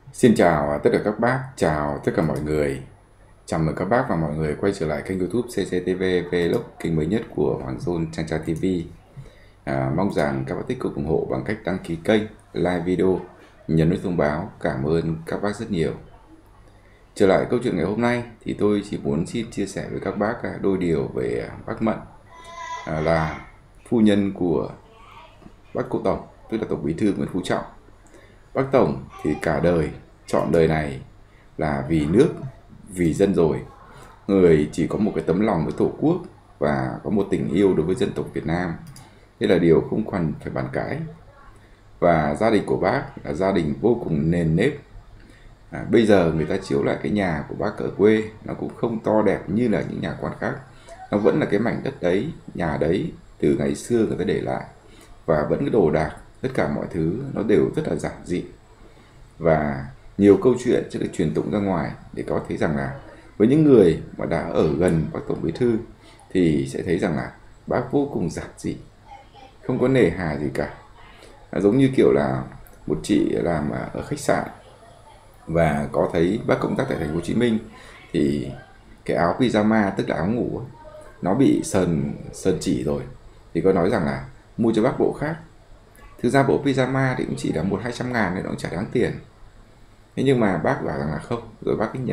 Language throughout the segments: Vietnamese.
Xin chào tất cả các bác, chào tất cả mọi người. Chào mừng các bác và mọi người quay trở lại kênh YouTube CCTV Vlog, kênh mới nhất của Hoàng Dôn Trang Trang TV. Mong rằng các bác tích cực ủng hộ bằng cách đăng ký kênh, like video, nhấn nút thông báo. Cảm ơn các bác rất nhiều. Trở lại câu chuyện ngày hôm nay thì tôi chỉ muốn xin chia sẻ với các bác đôi điều về bác Mận, là phu nhân của bác Cụ Tổng, tức là Tổng Bí thư Nguyễn Phú Trọng. Bác Tổng thì cả đời, trọn đời này là vì nước, vì dân rồi. Người chỉ có một cái tấm lòng với Tổ quốc và có một tình yêu đối với dân tộc Việt Nam. Đây là điều không cần phải bàn cãi. Và gia đình của bác là gia đình vô cùng nền nếp. Bây giờ người ta chiếu lại cái nhà của bác ở quê, nó cũng không to đẹp như là những nhà quan khác. Nó vẫn là cái mảnh đất đấy, nhà đấy từ ngày xưa người ta để lại. Và vẫn cái đồ đạc, tất cả mọi thứ nó đều rất là giản dị. Và nhiều câu chuyện sẽ được truyền tụng ra ngoài để có thấy rằng là với những người mà đã ở gần bác Tổng Bí thư thì sẽ thấy rằng là bác vô cùng giản dị, không có nề hà gì cả. Giống như kiểu là một chị làm ở khách sạn và có thấy bác công tác tại thành phố Hồ Chí Minh thì cái áo pyjama, tức là áo ngủ, nó bị sơn chỉ rồi, thì có nói rằng là mua cho bác bộ khác. Thực ra bộ pyjama thì cũng chỉ là 100-200 ngàn nên nó cũng chả đáng tiền. Thế nhưng mà bác bảo rằng là không, rồi bác ấy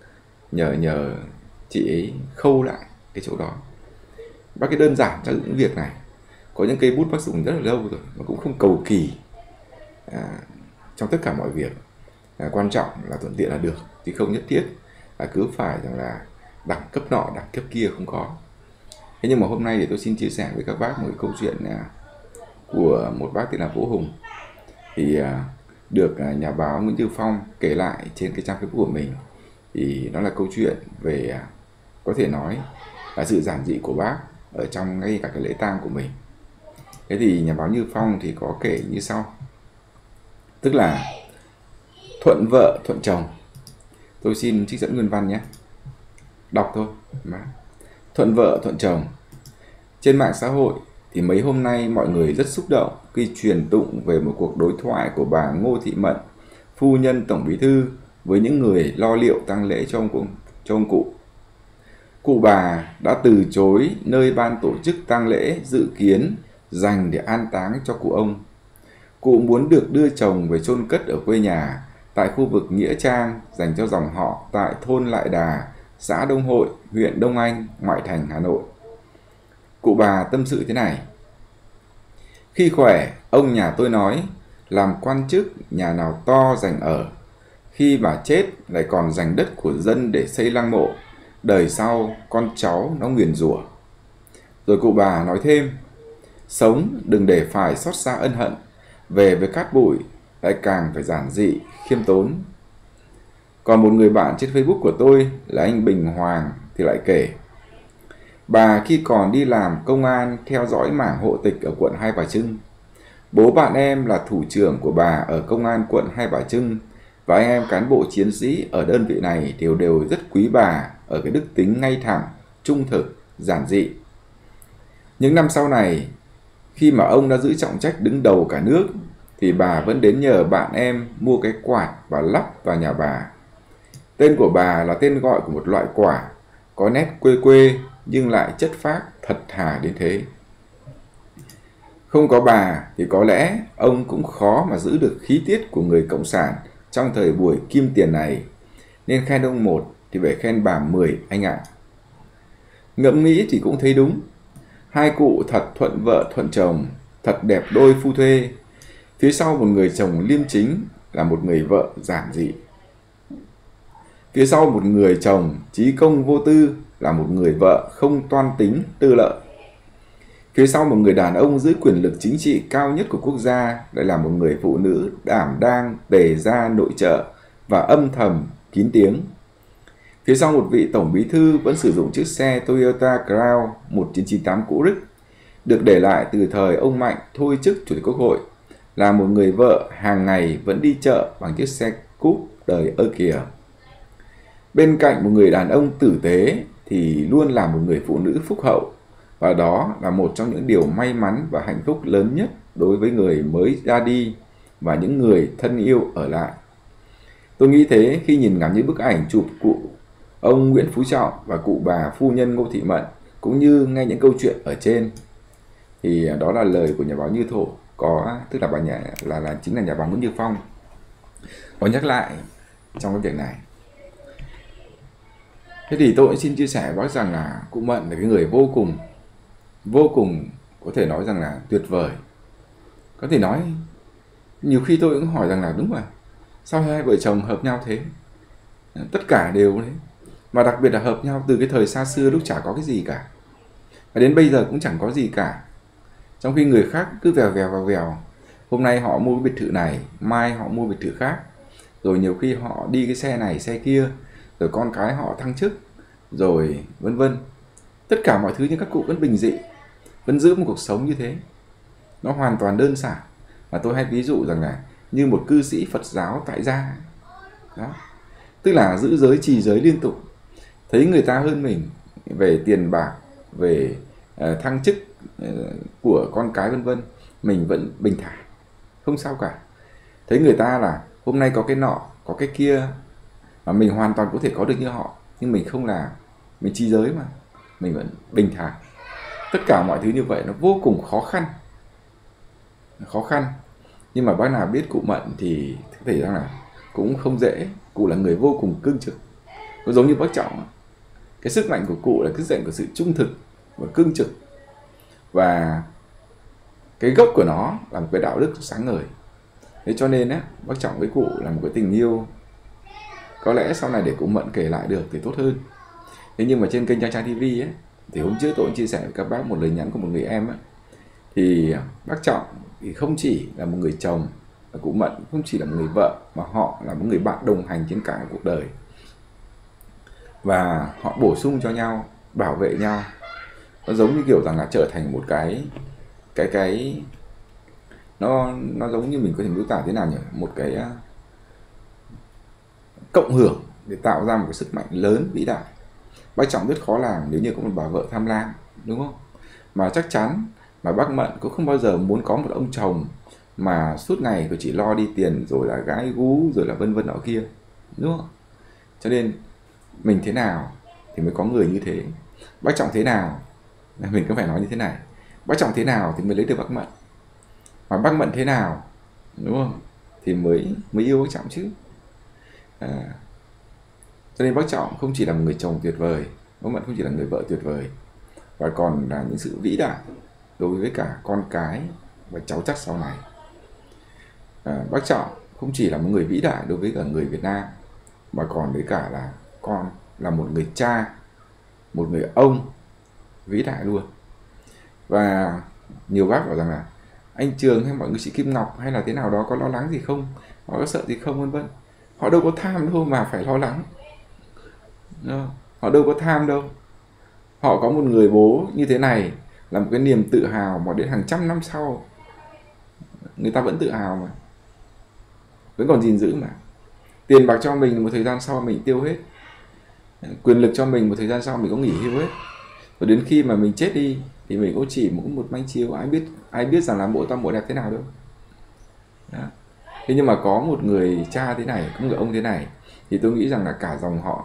nhờ chị ấy khâu lại cái chỗ đó. Bác ấy đơn giản cho những việc này. Có những cây bút bác dùng rất là lâu rồi mà cũng không cầu kỳ trong tất cả mọi việc. Quan trọng là thuận tiện là được, chứ không nhất thiết là cứ phải rằng là đẳng cấp nọ đẳng cấp kia, không có. Thế nhưng mà hôm nay thì tôi xin chia sẻ với các bác một câu chuyện của một bác tên là Vũ Hùng. Thì được nhà báo Nguyễn Như Phong kể lại trên cái trang Facebook của mình. Thì nó là câu chuyện về có thể nói là sự giản dị của bác ở trong ngay cả cái lễ tang của mình. Thế thì nhà báo Như Phong thì có kể như sau. Tức là thuận vợ thuận chồng. Tôi xin trích dẫn nguyên văn nhé, đọc thôi. Thuận vợ thuận chồng. Trên mạng xã hội thì mấy hôm nay mọi người rất xúc động khi truyền tụng về một cuộc đối thoại của bà Ngô Thị Mận, phu nhân Tổng Bí thư, với những người lo liệu tang lễ cho ông Cụ. Cụ bà đã từ chối nơi ban tổ chức tang lễ dự kiến dành để an táng cho cụ ông. Cụ muốn được đưa chồng về chôn cất ở quê nhà tại khu vực nghĩa trang dành cho dòng họ tại thôn Lại Đà, xã Đông Hội, huyện Đông Anh, ngoại thành Hà Nội. Cụ bà tâm sự thế này: khi khỏe, ông nhà tôi nói làm quan chức nhà nào to dành ở. Khi bà chết lại còn dành đất của dân để xây lăng mộ. Đời sau con cháu nó nguyền rủa. Rồi cụ bà nói thêm: sống đừng để phải xót xa ân hận. Về với cát bụi lại càng phải giản dị, khiêm tốn. Còn một người bạn trên Facebook của tôi là anh Bình Hoàng thì lại kể: bà khi còn đi làm công an theo dõi mảng hộ tịch ở quận Hai Bà Trưng. Bố bạn em là thủ trưởng của bà ở công an quận Hai Bà Trưng, và anh em cán bộ chiến sĩ ở đơn vị này đều rất quý bà ở cái đức tính ngay thẳng, trung thực, giản dị. Những năm sau này, khi mà ông đã giữ trọng trách đứng đầu cả nước, thì bà vẫn đến nhờ bạn em mua cái quạt và lắp vào nhà bà. Tên của bà là tên gọi của một loại quả, có nét quê quê nhưng lại chất phác thật thà đến thế. Không có bà thì có lẽ ông cũng khó mà giữ được khí tiết của người cộng sản trong thời buổi kim tiền này. Nên khen ông 1 thì phải khen bà 10 anh ạ. Ngẫm nghĩ thì cũng thấy đúng. Hai cụ thật thuận vợ thuận chồng, thật đẹp đôi phu thê. Phía sau một người chồng liêm chính là một người vợ giản dị. Phía sau một người chồng chí công vô tư là một người vợ không toan tính tư lợi. Phía sau một người đàn ông giữ quyền lực chính trị cao nhất của quốc gia lại là một người phụ nữ đảm đang tề gia nội trợ và âm thầm kín tiếng. Phía sau một vị tổng bí thư vẫn sử dụng chiếc xe Toyota Crown 1998 cũ rích, được để lại từ thời ông Mạnh thôi chức chủ tịch quốc hội, là một người vợ hàng ngày vẫn đi chợ bằng chiếc xe cúp đời ơ kìa. Bên cạnh một người đàn ông tử tế thì luôn là một người phụ nữ phúc hậu, và đó là một trong những điều may mắn và hạnh phúc lớn nhất đối với người mới ra đi và những người thân yêu ở lại. Tôi nghĩ thế khi nhìn ngắm những bức ảnh chụp cụ ông Nguyễn Phú Trọng và cụ bà phu nhân Ngô Thị Mận, cũng như nghe những câu chuyện ở trên. Thì đó là lời của nhà báo Như Thổ, tức là chính là nhà báo Nguyễn Như Phong có nhắc lại trong cái việc này. Thế thì tôi xin chia sẻ với bác rằng là cụ Mận là cái người vô cùng có thể nói rằng là tuyệt vời. Có thể nói nhiều khi tôi cũng hỏi rằng là đúng rồi, sao hai vợ chồng hợp nhau thế? Tất cả đều đấy. Và đặc biệt là hợp nhau từ cái thời xa xưa lúc chả có cái gì cả, và đến bây giờ cũng chẳng có gì cả. Trong khi người khác cứ vèo. Hôm nay họ mua cái biệt thự này, mai họ mua biệt thự khác. Rồi nhiều khi họ đi cái xe này, xe kia. Rồi con cái họ thăng chức. Rồi vân vân. Tất cả mọi thứ nhưng các cụ vẫn bình dị, vẫn giữ một cuộc sống như thế. Nó hoàn toàn đơn giản. Và tôi hay ví dụ rằng là như một cư sĩ Phật giáo tại gia. Đó. Tức là giữ giới, trì giới liên tục. Thấy người ta hơn mình về tiền bạc, về thăng chức của con cái vân vân, mình vẫn bình thản, không sao cả. Thấy người ta là hôm nay có cái nọ, có cái kia mà mình hoàn toàn có thể có được như họ, nhưng mình không làm, mình trì giới mà, mình vẫn bình thản. Tất cả mọi thứ như vậy nó vô cùng khó khăn. Nhưng mà bác nào biết cụ Mận thì có thể rằng là cũng không dễ. Cụ là người vô cùng cương trực, có giống như bác Trọng. Cái sức mạnh của cụ là cái sức mạnh của sự trung thực và cương trực, và cái gốc của nó là một cái đạo đức sáng ngời. Thế cho nên á, bác Trọng với cụ là một cái tình yêu có lẽ sau này để cụ Mận kể lại được thì tốt hơn. Thế nhưng mà trên kênh Trang Trang TV ấy, thì hôm trước tôi cũng chia sẻ với các bác một lời nhắn của một người em ấy, thì bác Trọng thì không chỉ là một người chồng, và cụ Mận không chỉ là một người vợ, mà họ là một người bạn đồng hành trên cả cuộc đời. Và họ bổ sung cho nhau, bảo vệ nhau. Nó giống như kiểu rằng là trở thành một cái nó giống như mình có thể miêu tả thế nào nhỉ, một cái cộng hưởng để tạo ra một cái sức mạnh lớn vĩ đại. Bác Trọng rất khó làm nếu như có một bà vợ tham lam, đúng không? Mà chắc chắn mà bác Mận cũng không bao giờ muốn có một ông chồng mà suốt ngày cứ chỉ lo đi tiền, rồi là gái gú, rồi là vân vân nọ kia, đúng không? Cho nên mình thế nào thì mới có người như thế. Bác Trọng thế nào, mình cũng phải nói như thế này, bác Trọng thế nào thì mới lấy được bác Mận, mà bác Mận thế nào, đúng không, thì mới yêu bác Trọng chứ. Cho nên bác Trọng không chỉ là một người chồng tuyệt vời, bác Mận không chỉ là người vợ tuyệt vời, và còn là những sự vĩ đại đối với cả con cái và cháu chắc sau này. Bác Trọng không chỉ là một người vĩ đại đối với cả người Việt Nam, mà còn với cả là một người cha, một người ông vĩ đại luôn. Và nhiều bác bảo rằng là anh Trường hay mọi người, chị Kim Ngọc hay là thế nào đó có lo lắng gì không, họ có sợ gì không, vân vân. Họ đâu có tham đâu mà phải lo lắng, họ đâu có tham đâu. Họ có một người bố như thế này là một cái niềm tự hào mà đến hàng trăm năm sau người ta vẫn tự hào, mà vẫn còn gìn giữ. Mà tiền bạc cho mình một thời gian sau mình tiêu hết, quyền lực cho mình một thời gian sau mình có nghỉ hưu hết, rồi đến khi mà mình chết đi thì mình cũng chỉ một manh chiếu, ai biết rằng là mộ to mộ đẹp thế nào đâu. Đó. Thế nhưng mà có một người cha thế này, có một người ông thế này, thì tôi nghĩ rằng là cả dòng họ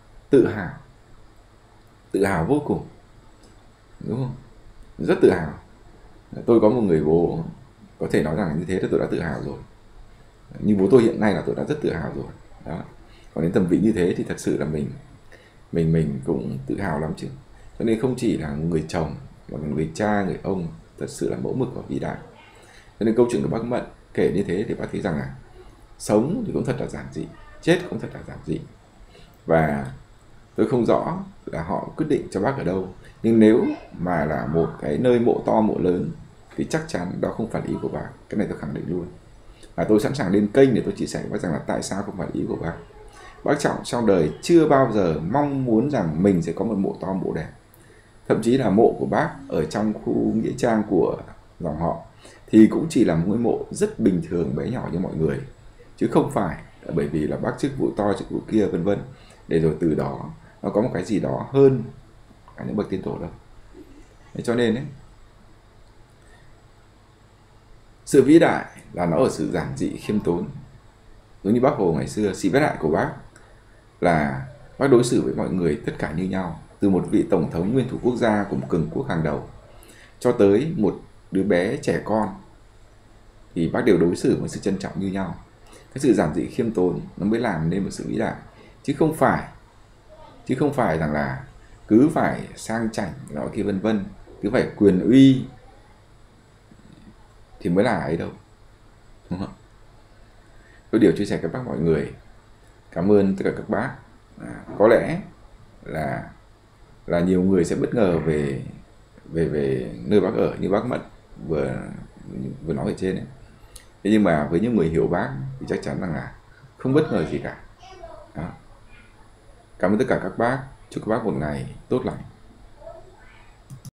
tự hào vô cùng, đúng không? Rất tự hào. Tôi có một người bố có thể nói rằng như thế là tôi đã tự hào rồi. Như bố tôi hiện nay là tôi đã rất tự hào rồi. Đó. Còn đến tầm vị như thế thì thật sự là mình cũng tự hào lắm chứ. Cho nên không chỉ là người chồng mà người cha, người ông thật sự là mẫu mực và vĩ đại. Cho nên câu chuyện của bác Mận kể như thế thì bác thấy rằng là sống thì cũng thật là giản dị, chết cũng thật là giản dị. Và tôi không rõ là họ quyết định cho bác ở đâu, nhưng nếu mà là một cái nơi mộ to mộ lớn thì chắc chắn đó không phải ý của bác. Cái này tôi khẳng định luôn. Và tôi sẵn sàng lên kênh để tôi chia sẻ với bác rằng là tại sao không phải ý của bác. Bác Trọng trong đời chưa bao giờ mong muốn rằng mình sẽ có một mộ to mộ đẹp. Thậm chí là mộ của bác ở trong khu nghĩa trang của dòng họ thì cũng chỉ là một ngôi mộ rất bình thường, bé nhỏ như mọi người, chứ không phải là bởi vì là bác chức vụ to chức vụ kia vân vân, để rồi từ đó nó có một cái gì đó hơn cả những bậc tiên tổ đâu. Thế cho nên ấy, sự vĩ đại là nó ở sự giản dị khiêm tốn. Giống như bác Hồ ngày xưa, sĩ vĩ đại của bác là bác đối xử với mọi người tất cả như nhau, từ một vị tổng thống nguyên thủ quốc gia của một cường quốc hàng đầu cho tới một đứa bé trẻ con thì bác đều đối xử với sự trân trọng như nhau. Cái sự giản dị khiêm tốn nó mới làm nên một sự vĩ đại, chứ không phải rằng là cứ phải sang chảnh nọ kia vân vân, cứ phải quyền uy thì mới là ấy đâu, đúng không? Tôi điều chia sẻ với các bác mọi người, cảm ơn tất cả các bác. Có lẽ là nhiều người sẽ bất ngờ về nơi bác ở như bác Mận vừa nói ở trên ấy. Thế nhưng mà với những người hiểu bác thì chắc chắn rằng là không bất ngờ gì cả. Đó. Cảm ơn tất cả các bác, chúc các bác một ngày tốt lành.